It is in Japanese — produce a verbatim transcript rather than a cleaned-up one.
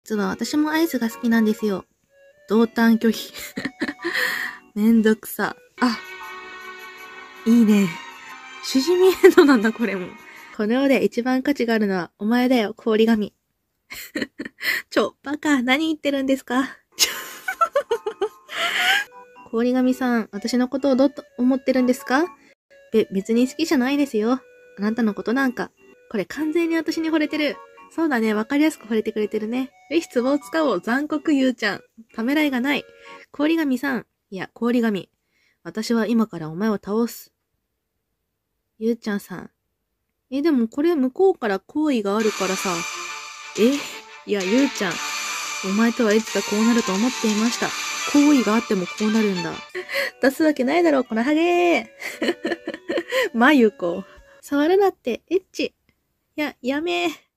実は私もアイスが好きなんですよ。同担拒否。めんどくさ。あ、いいね。シジミエンドなんだ、これも。この世で一番価値があるのはお前だよ、氷紙。ちょ、バカ、何言ってるんですか？氷紙さん、私のことをどうと思ってるんですか？べ、別に好きじゃないですよ。あなたのことなんか。これ完全に私に惚れてる。そうだね、わかりやすく惚れてくれてるね。よし、壺を使おう。残酷ゆうちゃん。ためらいがない。氷紙さん。いや、氷紙。私は今からお前を倒す。ゆうちゃんさん。え、でもこれ向こうから好意があるからさ。えいや、ゆうちゃん。お前とはいつかこうなると思っていました。好意があってもこうなるんだ。出すわけないだろ、このハゲー。まゆこ。触るなって、エッチ。いや、やめー。